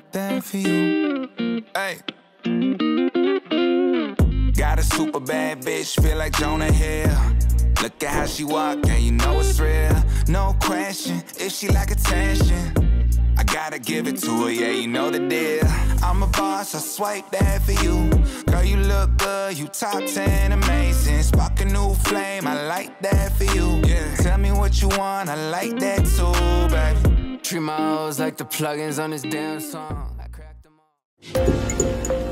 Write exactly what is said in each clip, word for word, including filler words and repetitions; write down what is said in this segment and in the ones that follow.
anything for you. Hey. Got a super bad bitch, feel like Jonah Hill. Look at how she walk, and you know it's real. No question, if she like attention, I gotta give it to her, yeah, you know the deal. I'm a boss, I swipe that for you. Girl, you look good, you top ten, amazing. Spark a new flame, I like that for you. Yeah. Tell me what you want, I like that too, baby. Treat my hoes like the plugins on this damn song. I cracked them all.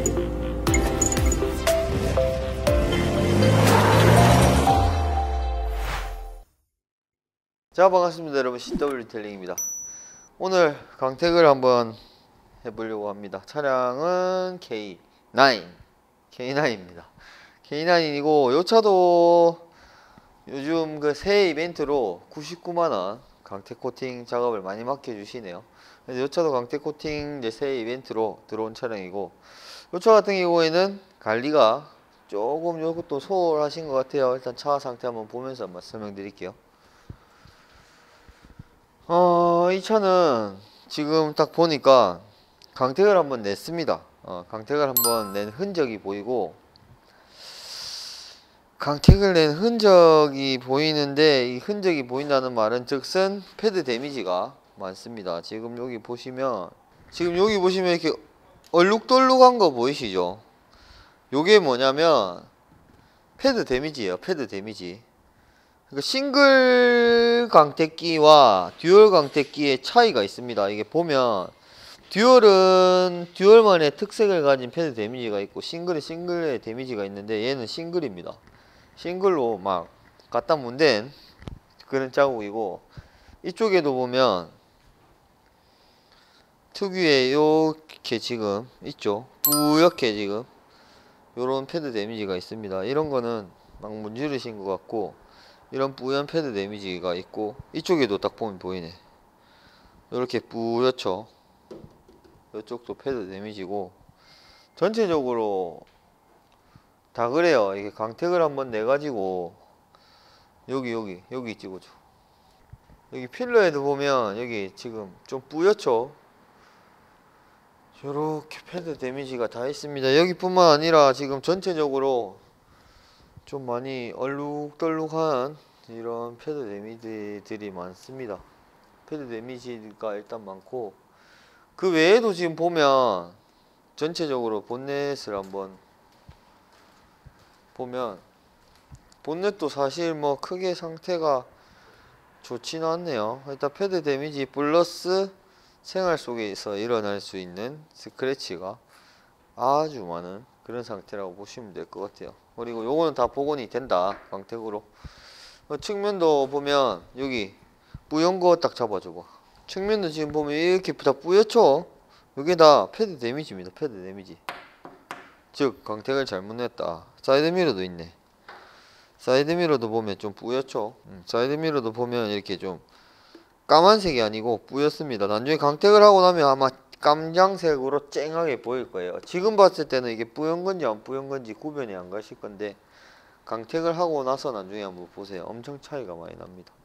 자, 반갑습니다 여러분, 씨더블유 텔링입니다. 오늘 강택을 한번 해보려고 합니다. 차량은 케이 나인 케이 나인입니다 케이 나인이고, 요 차도 요즘 그 새해 이벤트로 구십구만원 강택 코팅 작업을 많이 맡겨주시네요. 그래서 요 차도 강택 코팅 이제 새해 이벤트로 들어온 차량이고, 요 차 같은 경우에는 관리가 조금 요것도 소홀하신 것 같아요. 일단 차 상태 한번 보면서 한번 설명드릴게요. 어, 이 차는 지금 딱 보니까 강택을 한번 냈습니다. 어, 강택을 한번 낸 흔적이 보이고, 강택을 낸 흔적이 보이는데, 이 흔적이 보인다는 말은 즉슨 패드 데미지가 많습니다. 지금 여기 보시면, 지금 여기 보시면 이렇게 얼룩덜룩한 거 보이시죠? 요게 뭐냐면 패드 데미지예요. 패드 데미지. 그러니까 싱글 강택기와 듀얼 강택기의 차이가 있습니다. 이게 보면 듀얼은 듀얼만의 특색을 가진 패드 데미지가 있고, 싱글은 싱글의 데미지가 있는데, 얘는 싱글입니다. 싱글로 막 갖다 문댄 그런 자국이고, 이쪽에도 보면 특유의 요렇게 지금 있죠, 뿌옇게 지금 요런 패드 데미지가 있습니다. 이런 거는 막 문지르신 것 같고, 이런 뿌연 패드 데미지가 있고, 이쪽에도 딱 보면 보이네, 이렇게 뿌옇죠. 이쪽도 패드 데미지고, 전체적으로 다 그래요. 이게 강택을 한번 내가지고, 여기 여기 여기 찍어줘. 여기 필러에도 보면 여기 지금 좀 뿌옇죠. 요렇게 패드 데미지가 다 있습니다. 여기뿐만 아니라 지금 전체적으로 좀 많이 얼룩덜룩한 이런 패드 데미지들이 많습니다. 패드 데미지가 일단 많고, 그 외에도 지금 보면 전체적으로 본넷을 한번 보면, 본넷도 사실 뭐 크게 상태가 좋지는 않네요. 일단 패드 데미지 플러스 생활 속에서 일어날 수 있는 스크래치가 아주 많은 그런 상태라고 보시면 될 것 같아요. 그리고 요거는 다 복원이 된다, 강택으로. 어, 측면도 보면 여기 뿌연 거 딱 잡아줘봐. 측면도 지금 보면 이렇게 다 뿌옇죠? 요게 다 패드 데미지입니다. 패드 데미지. 즉 강택을 잘못 냈다. 사이드미러도 있네. 사이드미러도 보면 좀 뿌옇죠? 음, 사이드미러도 보면 이렇게 좀 까만색이 아니고 뿌옇습니다. 나중에 강택을 하고 나면 아마 깜장색으로 쨍하게 보일 거예요. 지금 봤을 때는 이게 뿌연 건지 안 뿌연 건지 구별이 안 가실 건데, 강택을 하고 나서 나중에 한번 보세요. 엄청 차이가 많이 납니다.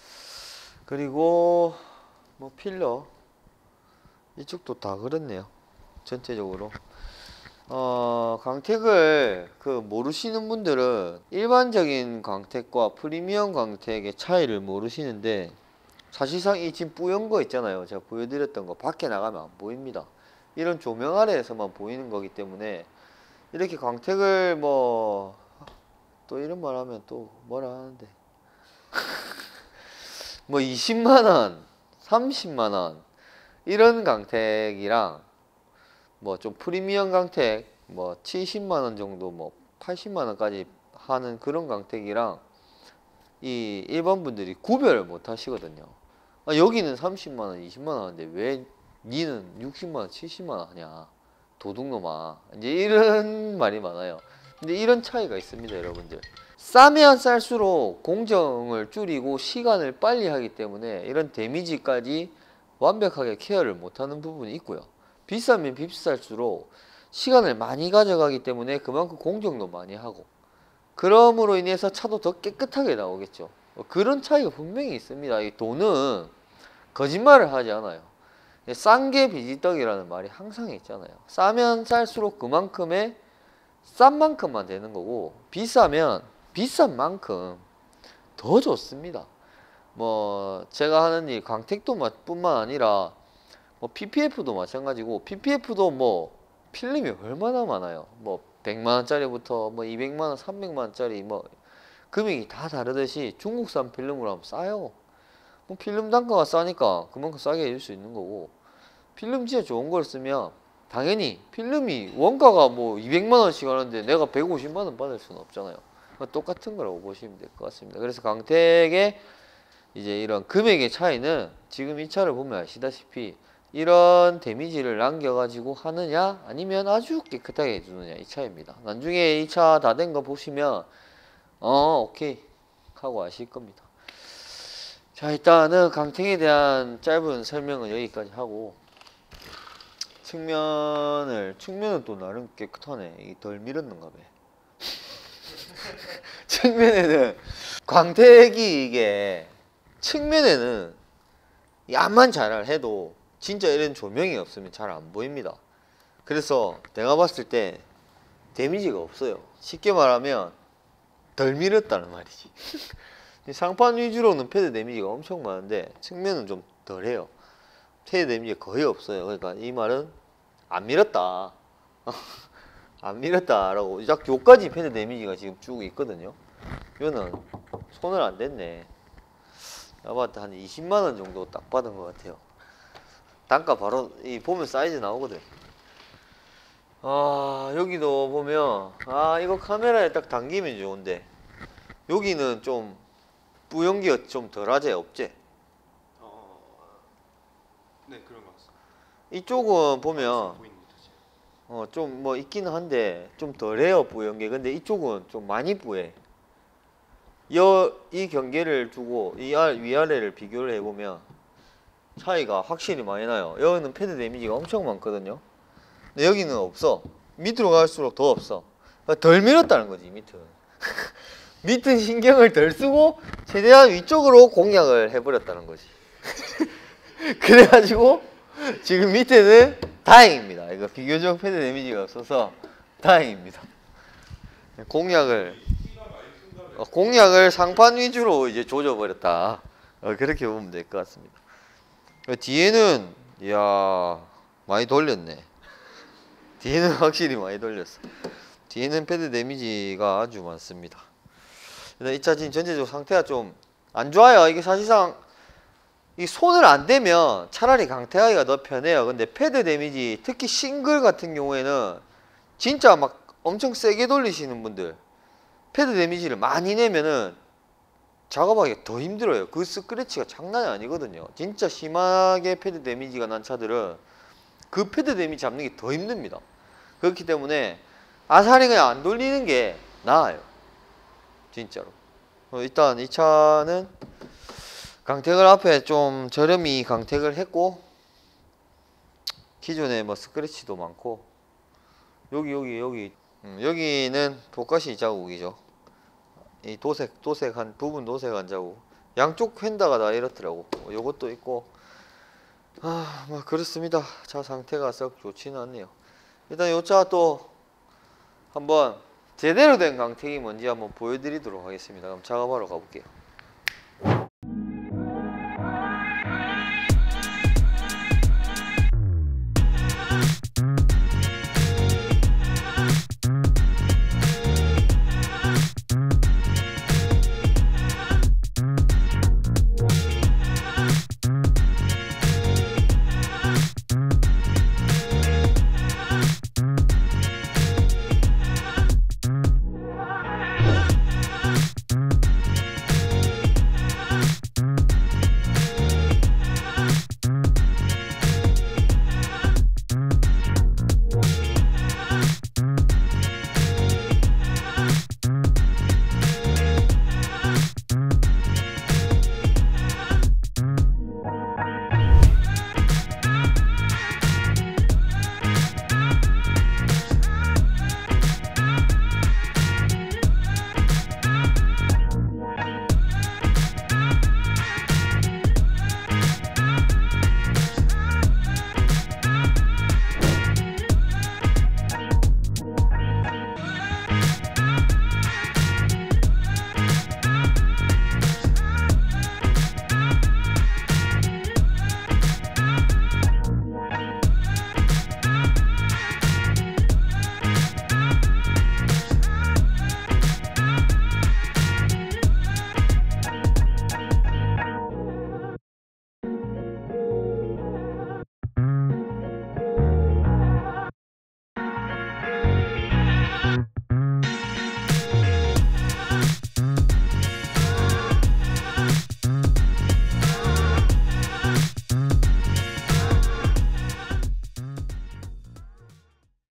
그리고 뭐 필러 이쪽도 다 그렇네요. 전체적으로 어, 강택을 그 모르시는 분들은 일반적인 강택과 프리미엄 강택의 차이를 모르시는데, 사실상 이 지금 뿌연 거 있잖아요. 제가 보여드렸던 거 밖에 나가면 안 보입니다. 이런 조명 아래에서만 보이는 거기 때문에, 이렇게 강택을 뭐 또 이런 말 하면 또 뭐라 하는데 뭐 이십만원 삼십만원 이런 강택이랑 뭐 좀 프리미엄 강택 뭐 칠십만원 정도, 뭐 팔십만원까지 하는 그런 강택이랑 이 일반 분들이 구별을 못 하시거든요. 아, 여기는 삼십만원 이십만원 하는데 왜 니는 육십만원 칠십만원 하냐, 도둑놈아, 이제 이런 말이 많아요. 근데 이런 차이가 있습니다, 여러분들. 싸면 쌀수록 공정을 줄이고 시간을 빨리 하기 때문에 이런 데미지까지 완벽하게 케어를 못하는 부분이 있고요. 비싸면 비쌀수록 시간을 많이 가져가기 때문에 그만큼 공정도 많이 하고, 그럼으로 인해서 차도 더 깨끗하게 나오겠죠. 그런 차이가 분명히 있습니다. 이 돈은 거짓말을 하지 않아요. 싼 게 비지떡이라는 말이 항상 있잖아요. 싸면 쌀수록 그만큼의 싼 만큼만 되는 거고, 비싸면 비싼 만큼 더 좋습니다. 뭐 제가 하는 일 광택도 뿐만 아니라 뭐 피피에프도 마찬가지고, 피피에프도 뭐 필름이 얼마나 많아요. 뭐 백만 원짜리부터 뭐 이백만 원, 삼백만 원짜리 뭐 금액이 다 다르듯이 중국산 필름으로 하면 싸요. 뭐 필름 단가가 싸니까 그만큼 싸게 해줄 수 있는 거고, 필름 진짜 좋은 걸 쓰면 당연히 필름이 원가가 뭐 이백만 원씩 하는데 내가 백오십만 원 받을 수는 없잖아요. 똑같은 거라고 보시면 될 것 같습니다. 그래서 강택의 이제 이런 금액의 차이는 지금 이 차를 보면 아시다시피 이런 데미지를 남겨가지고 하느냐 아니면 아주 깨끗하게 해주느냐, 이 차이입니다. 나중에 이 차 다 된 거 보시면 어 오케이 하고 아실 겁니다. 자, 일단은 강택에 대한 짧은 설명은 여기까지 하고, 측면을 측면은 또 나름 깨끗하네. 이게 덜 밀었는가 봐. 측면에는 광택이 이게 측면에는 야만 잘 해도 진짜 이런 조명이 없으면 잘 안 보입니다. 그래서 내가 봤을 때 데미지가 없어요. 쉽게 말하면 덜 밀었다는 말이지. 상판 위주로는 패드 데미지가 엄청 많은데 측면은 좀 덜해요. 패드 데미지가 거의 없어요. 그러니까 이 말은 안 밀었다. 안 밀었다라고. 약 요까지 패드 데미지가 지금 쭉 있거든요. 이거는 손을 안 댔네. 내가 봤을 때 한 이십만 원 정도 딱 받은 것 같아요. 단가 바로 이 보면 사이즈 나오거든. 아, 여기도 보면 아 이거 카메라에 딱 당기면 좋은데 여기는 좀 뿌연기가 좀 덜하지 없지? 어... 네, 그런 것 같습니다. 이쪽은 보면 어 좀 뭐 있기는 한데 좀 덜해요, 뿌연기. 근데 이쪽은 좀 많이 뿌해. 여, 이 경계를 두고 이 알, 위아래를 비교를 해보면 차이가 확실히 많이 나요. 여기는 패드 데미지가 엄청 많거든요. 근데 여기는 없어. 밑으로 갈수록 더 없어. 덜 밀었다는 거지, 밑은. 밑은 신경을 덜 쓰고 최대한 위쪽으로 공략을 해버렸다는 거지. 그래가지고 지금 밑에는 다행입니다. 이거 비교적 패드 데미지가 없어서 다행입니다. 공략을 어, 공략을 상판 위주로 이제 조져버렸다. 어, 그렇게 보면 될 것 같습니다. 뒤에는 이야 많이 돌렸네. 뒤에는 확실히 많이 돌렸어. 뒤에는 패드 데미지가 아주 많습니다. 일단 이 차 지금 전체적으로 상태가 좀 안 좋아요. 이게 사실상 이 손을 안 대면 차라리 강태하기가 더 편해요. 근데 패드 데미지, 특히 싱글 같은 경우에는 진짜 막 엄청 세게 돌리시는 분들 패드 데미지를 많이 내면은 작업하기가 더 힘들어요. 그 스크래치가 장난이 아니거든요. 진짜 심하게 패드 데미지가 난 차들은 그 패드 데미지 잡는 게 더 힘듭니다. 그렇기 때문에 아사리 그냥 안 돌리는 게 나아요. 진짜로. 어, 일단 이 차는 강택을 앞에 좀 저렴이 강택을 했고, 기존에 뭐 스크래치도 많고, 여기 여기 여기 음, 여기는 도가시 자국이죠. 이 도색 도색한 부분 도색한 자국. 양쪽 휀다가 다 이렇더라고. 뭐 요것도 있고. 아, 뭐 그렇습니다. 차 상태가 썩 좋지는 않네요. 일단 요 차 또 한번 제대로 된 강택이 뭔지 한번 보여드리도록 하겠습니다. 그럼 작업하러 가볼게요.